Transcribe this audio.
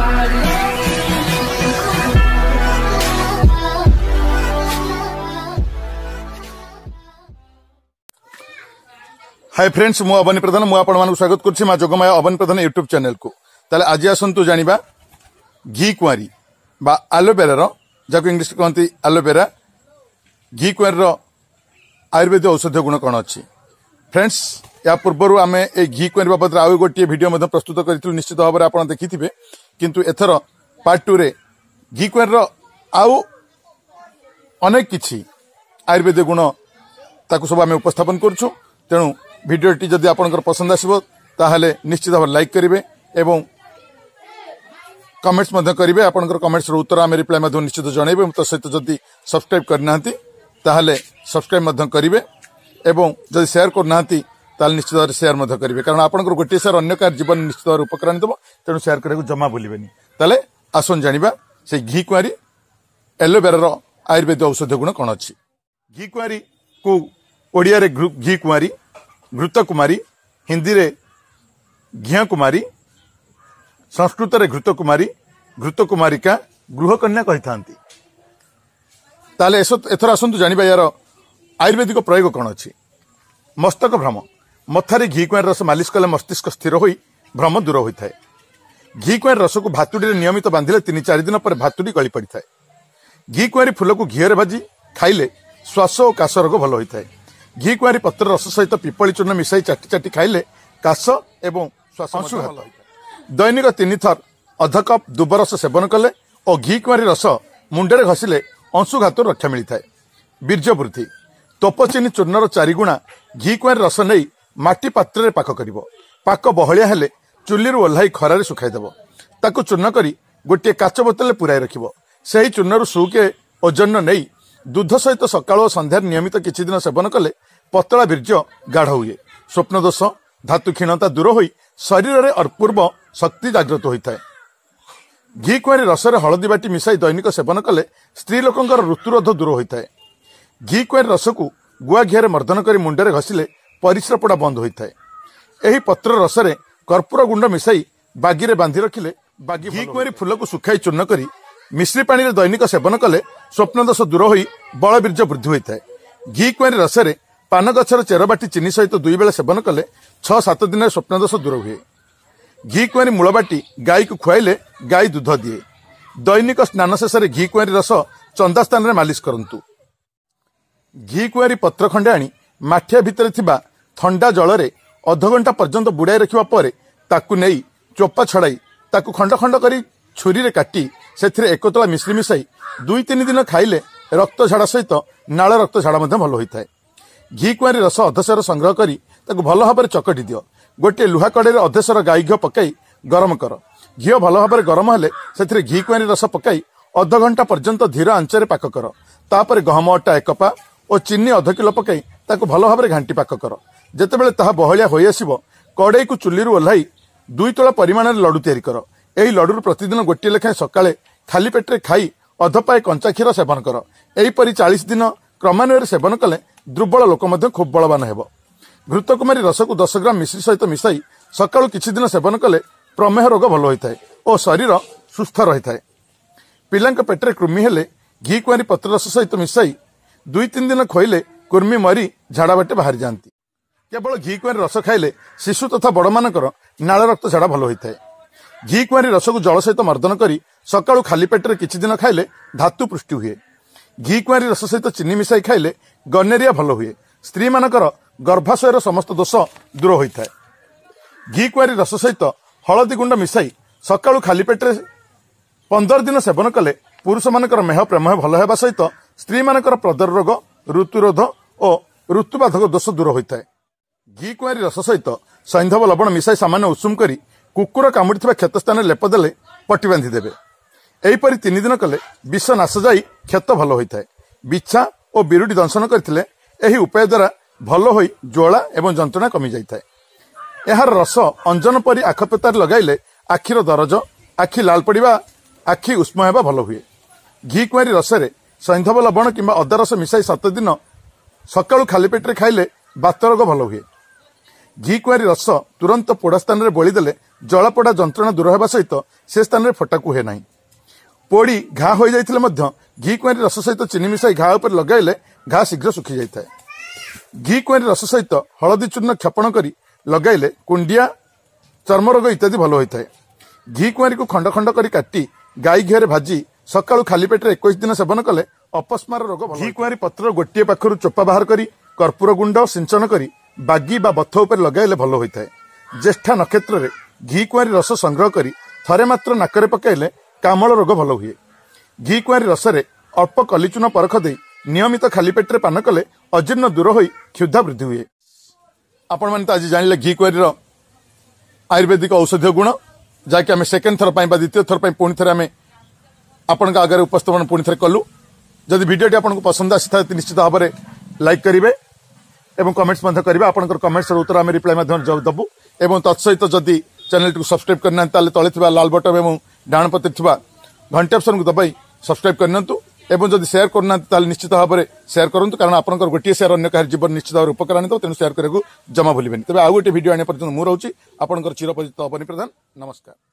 Hi friends मु अवनी प्रधान मुझे स्वागत करुच्ची माँ जोगमाया अवनी प्रधान यूट्यूब चैनल को ताले आज आसतु जानिबा घी कुआरी बा एलोवेरा जहाँ इंग्लिश कहते एलोवेरा घी कुआरी आयुर्वेद औषधीय गुण कौन अच्छी फ्रेंड्स या पूर्वर आम ए घी कुआरी बाबद आउ गोटे वीडियो प्रस्तुत करूँ निश्चित भाव में आप देखिथे किंतु एथर पार्ट 2 रे घी कुआरी आउ अनेक किछि आयुर्वेद गुण ताकू सब आम उपस्थापन करूँ तेणु भिडियोटी जदि आपनकर पसंद आसिबो ताहले निश्चित भाव लाइक करिवे एवं कमेंट्स मध्य करिवे आपनकर कमेंट्स रो उत्तर आमे रिप्लाई मध्य निश्चित जणैबे तो सहित जदि सब्सक्राइब करनांती ताहले सब्सक्राइब मध्य करिवे एवं जदि शेयर करनांती ताहले निश्चित भाव शेयर मध्य करिवे कारण आपनकर गोटे शेयर अन्य कार जीवन निश्चित भाव उपकार देबो तेणु शेयर करैको जमा भूलिबेनी ताहले आसन जानिबा से घी कुआरी एलोवेरा रो आयुर्वेद औषधीय गुण कोन अछि घी कुआरी को ओडिया रे घी कुआरी घृत कुमारी हिंदी रे घिया कुमारी संस्कृत रे घृत कुमारिका गृह कन्या कही था एथर आसतु जानिबा यार आयुर्वेदिक प्रयोग कौन अच्छी मस्तक भ्रम मथारे घी कुआरी रस मालिश कले मस्तिष्क स्थिर होई भ्रम दूर होता है घी कुआरी रस को भातुड़ी नियमित बांधिले 3-4 दिन पर भातुड़ी गली पड़ी था घी कुआरी फूल को घीरे भाजी खाइले श्वास और काश रोग भल होता है घी कुआरी पत्र रस सहित पिपली चूर्ण मिसाई चाटी चाटी खाइले काश एवं श्वास दैनिक 3 थर अध कप दुबर रस सेवन कले और घी कुआरी रस मुंडे घसिले अंशुघात रक्षा मिलता है बीर्ज वृद्धि तोपचिनी चूर्णर 4 गुणा घी कुआरी रस नहीं माटी पात्र पाक कर पाक बहलिया हेले चुली ओह्लाई खरारे सुखाईदेव ताकू चूर्ण करी गोटे काच बोतल पुराई रखिबो सेही चूर्णर सुके ओजन नहीं दूध सहित सकाळ और संध्यार नियमित किछि दिन सेवन कले पतला बीर्ज गाढ़ हुए स्वप्न दोष धातु क्षीणता दूर होई शरीर में अपूर्व शक्ति जागृत होता है घी कुआरी रसरे हलदी बाटी मिसाई दैनिक सेवन कले स्त्री लोकंकर ऋतुरोध दूर होता है घी कुआरी रस को गुआ घीरे मर्दन कर मुंडे घसिले परिस्रा पड़ा बंद होता है यही पत्र रसरे कर्पूर गुंड मिसाई बागी बांधि रखिले बागी घी कुआरी फूल को सुखाई चूर्ण करी मिश्री पानी रे दैनिक सेवन कले स्वप्न दोष दूर होई बल बीर्ज वृद्धि होता है घी कुआरी रसरे पान गछर चेर बाटी चीनी सहित 2 बेला सेवन कले 6-7 दिन स्वप्न दोष दूर हुए घी कुआरी मूल बाटी गाई को खुआइले गाई दूध दिए दैनिक स्नान शेष घी कुआरी रस चंदा स्थान में मालिश करंतु घी कुआरी पत्र खंडे आनी माठिया भितर थिबा ठंडा जल अध घंटा पर्यंत बुड़ाई रखिबा परे ताकू नेई चोपा छड़ाई ताकू खंड खंड करी छुरी रे काटी सेथिरे एकतला मिश्री मिसाई 2-3 दिन खाइले रक्त झाड़ा सहित नाल रक्त झाड़ा भल होता है घी कुआरी रस अधेसर संग्रह करी ताकू भल भाव में चकटी दियो गोटे लुहा कड़े अधेसर गाई घी पकाई गरम कर घी भल भाव में गरम हेले सेथिरे घी कुआरी रस पकाई अध घंटा पर्यंत धीर आंचरे पाक कर तापर गहम अटा 1 कपा और चीनी अध किलो पकाई ताकू भल भाव में घांटी पाक कर जेतेबेले ताहा बहलिया होई आसीबो कड़े को चुली ओह्लाई 2 तोला परिमाण लड्डू तैयारी कर एही लड्डू प्रतिदिन गोटे लेखाएं सकाळे खाली पेटे खाई अधपाए कंचा क्षीर सेवन कर एहीपरि 40 दिन क्रमान्वय सेवन कले दुर्बल लोक मध्य खूब बलवान हेबो घृत कुमारी रस को 10 ग्राम मिश्री सहित मिसाई सकाळू किछि दिन सेवन कले प्रमेह रोग भल होता है और शरीर सुस्थ रहता है पिलांक पेटरे कृमि हेले घी कुआरी पत्र रस सहित मिसाई 2-3 दिन खोइले कुर्मी मरी झाड़ा बाटे बाहर जाती केवल घी कुआरी रस खाइले शिशु तथा बड़ मानकर नाल रक्त झाड़ा भल होता है घी कुआरी रस को जल सहित मर्दन करी सकाळू खाली पेटरे किछि दिन खाइले धातु पुष्टि हुए घी कुआरी रस सहित चीनी मिसाई खाइले गनेरिया भल हुए स्त्री मानकर गर्भाशयर समस्त दोष दूर होता है घी कुआरी रस सहित हलदी गुंड मिसाई सकाळू खाली पेटरे 15 दिन सेवन कले पुरुष मानकर मेह प्रेमह भल हेबा सहित स्त्री मानकर प्रदर रोग ऋतुरोध और ऋतुबाधक दोष दूर होता है घी कुआरी रस सहित सैंधव लवण मिसाई सामान्य उषुम करी कुकुर कामुड़ी क्षत स्थान लेप देले पट्टी बांधि देबे एहीपरि 3 दिन कले विष नाश जाई क्षत भल होता है बिछा और बिरुडी दंशन करथिले एही उपाय द्वारा भल होई ज्वाला एवं जंत्रणा कमी जाता है एहार रस अंजन परी आखपेतार लगाइले आखिर दरज आखि लाल पड़िबा आखि उष्म हेबा भल हुए घी कुआरी रसरे सैंधव लवण किंबा अदा रस मिसाई 7 दिन सकाळू खाली पेटरे खाइले बात रोग भल हुए घी कुआरी रस तुरंत पोड़ा स्थान में बोली देले जलापोड़ा जंत्रणा दूर होगा सहित से स्थान में फटाकू हुए ना। पोड़ी घा हो जाते घी कुआरी रस सहित चीनी मिसाई घा उपर लगाइले घा शीघ्र सुखी जाए। घी कुआरी रस सहित हलदी चूर्ण क्षपण कर लगाइले कुंडिया चर्म रोग इत्यादि भल होता है। घी कुआरी को खंड खंड कर काटी गाई घीरे भाजी सकाळु खाली पेटे 21 दिन सेवन कले अपस्मार रोग। घी कुआरी पत्र गोटे पाखर चोपा बाहर करी कर्पूर गुंड सिंचन करी बागी बा बथ उपर लगाइले भल होता है। ज्येष्ठा नक्षत्र रे घी कुआरी रस संग्रह करी थरे मात्र नाकरे पकाइले कामल रोग भल हुए। घी कुआरी रसरे अल्प कलिचून परख दे नियमित खाली पेटे पान कले अजीर्ण दूर हो क्षुधा वृद्धि हुए। आपण माने आज जानिले घी कुआरी आयुर्वेदिक औषधीय गुण जहाँकि आम सेकेंड थर द्वितीय थर पुणी थे आम आपण आगे उपस्थापन पुणी थे कलु। जदि भिडियोटी आपको पसंद आसी था निश्चित भाव में लाइक करेंगे और कमेंट्स करेंगे। आपंकर कमेंट्स उत्तर आम रिप्लाई दबू और तत्सहित जदि चैनल टी सब्सक्राइब करना तले लाल बटन और डाण पत्र घंटे ऑप्शन को दबाई सब्सक्राइब करनी एवं जदि शेयर करना निश्चित भाव में शेयर करूँ कारण आपंकर गोटे शेयर अन्य कह जीवन निश्चित भाव में उपकार आनी तेणु शेयर करने जमा भूलें। तेज आउ गोटे भिडियो आने पर्यटन मुझे आपंकर चिरपरिचित अवनी प्रधान। नमस्कार।